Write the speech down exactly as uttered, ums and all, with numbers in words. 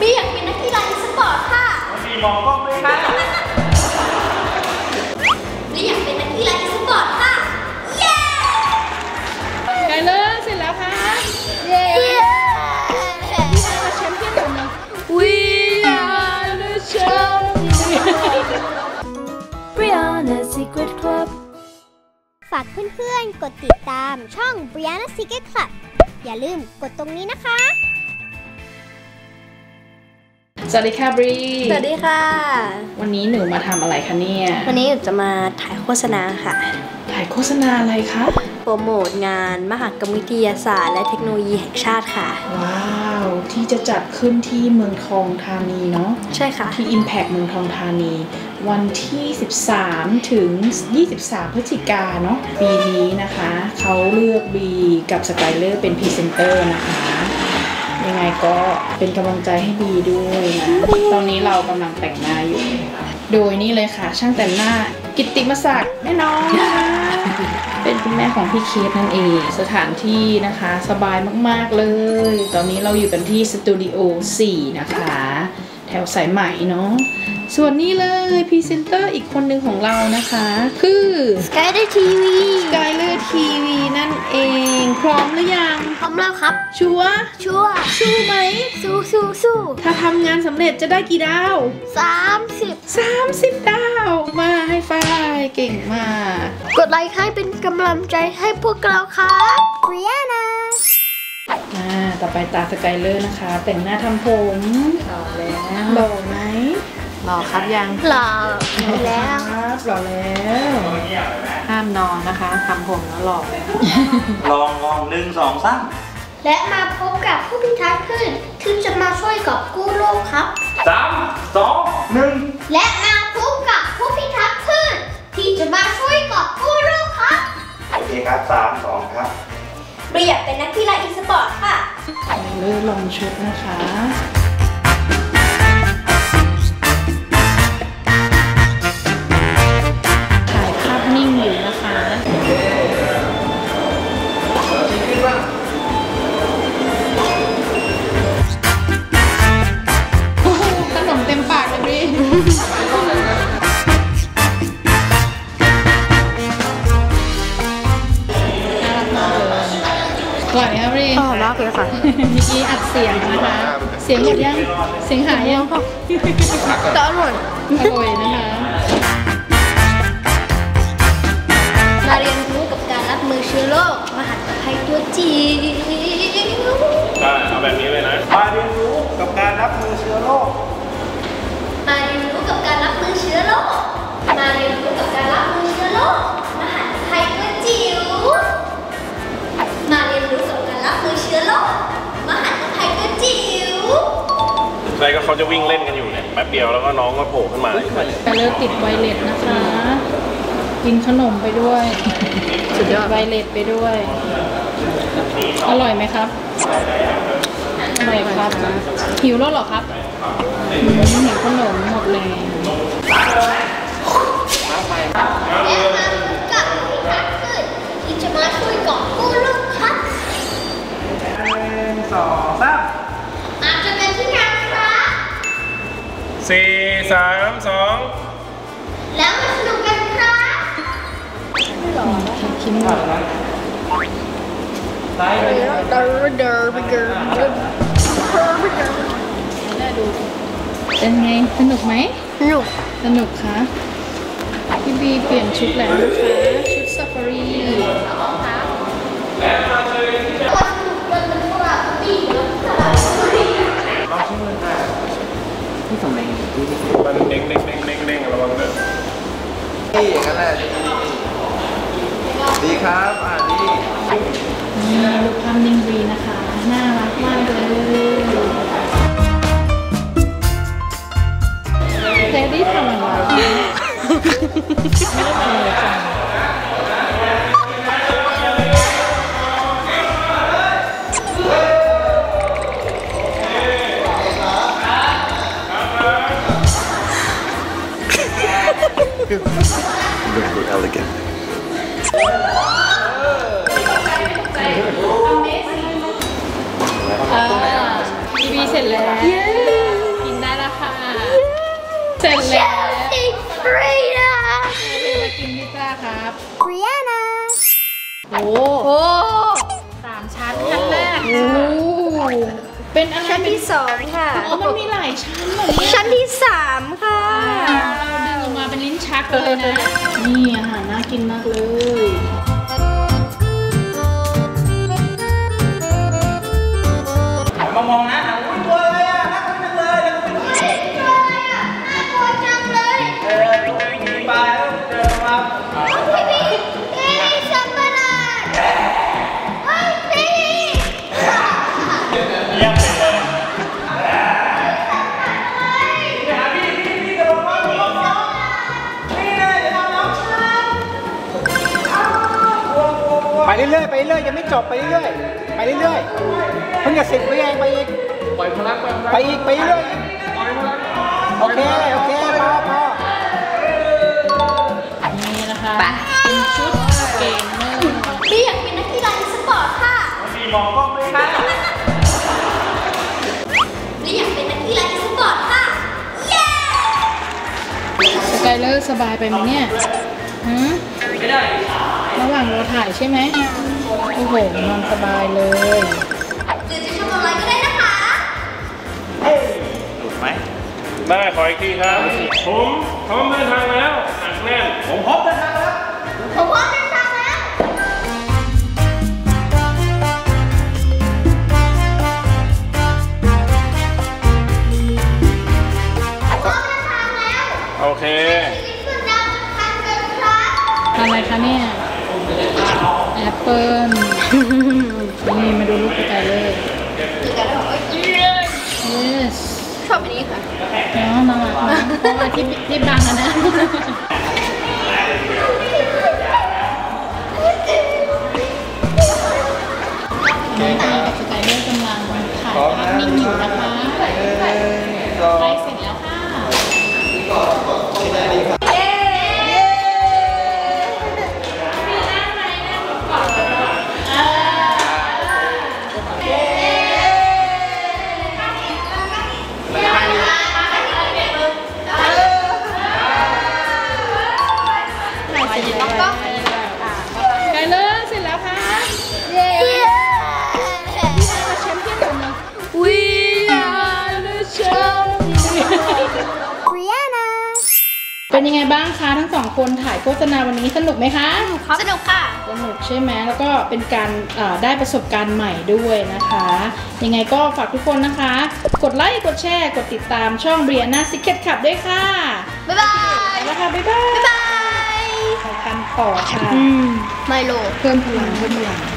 บีอยากเป็นนักกีฬาอีสปอร์ตค่ะบีมองกล้องด้วยค่ะบีอยากเป็นนักกีฬาอีสปอร์ตค่ะเย้ไกลเลยเสร็จแล้วค่ะเย้พี่ได้มาแชมป์เปี้ยนของเรา We are the champions Brianna Secret Club ฝากเพื่อนๆกดติดตามช่อง Brianna Secret Club อย่าลืมกดตรงนี้นะคะสวัสดีค่ะบรีสวัสดีค่ะวันนี้หนูมาทำอะไรคะเนี่ยวันนี้หนูจะมาถ่ายโฆษณาค่ะถ่ายโฆษณาอะไรคะโปรโมทงานมหกรรมวิทยาศาสตร์และเทคโนโลยีแห่งชาติค่ะว้าวที่จะจัดขึ้นที่เมืองทองธานีเนาะใช่ค่ะที่ Impact เมืองทองธานีวันที่สิบสามถึงยี่สิบสามพฤศจิกายนเนาะปีนี้นะคะเขาเลือกบีกับสกายเลอร์เป็นพรีเซนเตอร์นะคะยังไงก็เป็นกำลังใจให้บีด้วยนะตอนนี้เรากำลังแต่งหน้าอยู่โดยนี่เลยค่ะช่างแต่งหน้ากิตติมศักดิ์แม่น้องนะคะเป็นคุณแม่ของพี่เคสนั่นเองสถานที่นะคะสบายมากๆเลยตอนนี้เราอยู่กันที่สตูดิโอสี่นะคะแถวสายไหมเนาะส่วนนี้เลยพรีเซนเตอร์อีกคนหนึ่งของเรานะคะคือ Skyler ที วี Skyler ที วี นั่นเองพร้อมหรือยังพร้อมแล้วครับชัวร์ชัวร์สู้ไหมสู้สู้สู้ถ้าทำงานสำเร็จจะได้กี่ดาวสามสิบสามสิบดาวมาให้ฝ้ายเก่งมากกดไลค์ให้เป็นกำลังใจให้พวกเราค่ะเรียนะอ่าต่อไปตาสกายเลอร์นะคะแต่งหน้าทำผมหล่อแล้วหล่อไหมหล่อครับยังหล่อแล้วครับหล่อแล้วห้ามนอนนะคะทำผมแล้วหล่อลองลองหนึ่งสองสามและมาพบกับผู้พิทักษ์คลื่นที่จะมาช่วยกอบกู้โลกครับสามสองหนึ่งและมาพบกับผู้พิทักษ์คลื่นที่จะมาช่วยกอบกู้โลกครับโอเคครับสามสองครับเราอยากเป็นนักกีฬาอีสปอร์ตค่ะเลือกลองชุดนะคะนิ่งอยู่นะคะโอ้โหขนมเต็มปากเลยพี่น่ารักมากเลยอร่อยไหมครับพี่อร่อยมากเลยค่ะเมื่อกี้อัดเสียงนะคะเสียงหมดยังเสียงหายยังแต่อร่อยอร่อยนะคะมาเรียนรู้กับการรับมือเชื้อโรคมหันตภัยตัวจิ๋วได้เอาแบบนี้เลยนะมาเรียนรู้กับการรับมือเชื้อโรคมาเรียนรู้กับการรับมือเชื้อโรคมาเรียนรู้กับการรับมือเชื้อโรคมหันตภัยตัวจิ๋วมาเรียนรู้กับการรับมือเชื้อโรคมหันตภัยตัวจิ๋วใช่ก็เขาจะวิ่งเล่นกันอยู่เนี่ยแป๊บเดียวแล้วก็น้องก็โผล่ขึ้นมาแต่เลือกติดไวเลสนะคะกินขนมไปด้วยสุดยอดไวเลสไปด้วยอร่อยไหมครับอร่อยครับหิวแล้วหรอครับหิวขนมหมดเลยและมาพบกับพี่ทักษ์ขึ้นที่จะมาช่วยกอบกู้โลกครับหนึ่งสองสามอาจจะเป็นที่ทักษ์ครับสี่สามสองแล้วมาสนุกกันครับคิมหอนะได้เลยเดิร์เดิร์ไปเดิร์เดิร์น่าดูเป็นไงสนุกไหมสนุกสนุกค่ะพี่บีเปลี่ยนชุดแล้วนะคะชุดซาฟารีและมาเจอที่สนุกกันเป็นพวกเราบีแล้วค่ะลองชิมเลยค่ะที่ตรงไหนมันเด้งเด้งเด้งเด้งเด้งระวังเลยนี่อย่างนั้นแหละดีครับอ่าดีนี่ลูกภาพนิ่งดีนะคะน่ารักมากเลยเจดี้ทำอะไรไม่ได้ทำอะไรจัง Very elegant. ทีวีเสร็จแล้วเสร็จแล้วเรียนามากินพิซซ่าครับเรียนาโอ้โอ้สามชั้นชั้นแรกเป็นอะไรชั้นที่สองค่ะอ๋อมันมีหลายชั้นเหรอเนี่ยชั้นที่สามค่ะดึงออกมาเป็นลิ้นชักเลยนะ นี่อาหารน่ากินมากเลยมามองนะอุ้ยตัวอะไรอ่ะน่ากินจังเลยน่ากินจังเลยเออมีปลาแล้วเดินมาเยี่ยมไปเลยไปเรื่อยๆไปเรื่อยๆยังไม่จบไปเรื่อยๆไปเรื่อยๆเพิ่งจะสิบวิเองไปอีกไปอีกไปเรื่อยๆโอเคโอเคพอพอนี่นะคะเป็นชุดเกมเมอร์พี่อยากเป็นนักกีฬาอีสปอร์ตค่ะมีมองกล้องด้วยค่ะพี่อยากเป็นนักกีฬาอีสปอร์ตค่ะ เย้สกายเลอร์สบายไปไหมเนี่ยหืมระหว่างเราถ่ายใช่ไหมโอ้โหนอนสบายเลยหรือจะชมอะไรก็ได้นะคะหลุดไหมได้ขออีกทีครับ ผมพร้อมเดินทางแล้วอัดแน่นผมพร้อมเดินทางแล้วผมพร้อมเดินทางแล้ว ผมพร้อมเดินทางแล้วโอเคชีวิตคุณดาวอังคารเกินครับอะไรคะเนี่ยแอปเปิ้ล นี่มาดูรูปสกายเลอร์คือการบอกว่า yes ชอบอันนี้ค่ะเนาะน่ารักมากเพราะว่าที่ที่บังอะนะน้องตากับสกายเลอร์กำลังถ่ายภาพนิ่งอยู่นะคะใกล้เสร็จแล้วค่ะสกายเลอร์เสร็จแล้วค่ะเย้แชมเปี้ยนของเรา We are the champion เรียนาเป็นยังไงบ้างคะทั้งสองคนถ่ายโฆษณาวันนี้สนุกไหมคะสนุกค่ะสนุกใช่ไหมแล้วก็เป็นการเอ่อได้ประสบการณ์ใหม่ด้วยนะคะ ยังไงก็ฝากทุกคนนะคะ กดไลค์กดแชร์กดติดตามช่อง Brianna Secret Club ด้วยค่ะบ๊ายบายไปแล้วค่ะบ๊ายบายบ๊ายบายไปกันต่อค่ะไมโลเพิ่มพลังเพิ่มพลัง